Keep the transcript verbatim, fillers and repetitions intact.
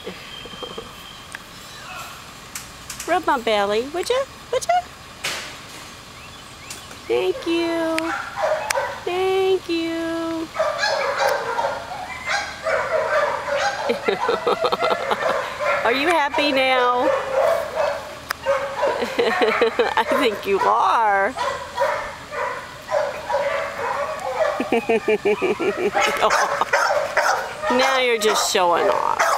Rub my belly, would you? Would you? Thank you. Thank you. Are you happy now? I think you are. Oh. Now you're just showing off.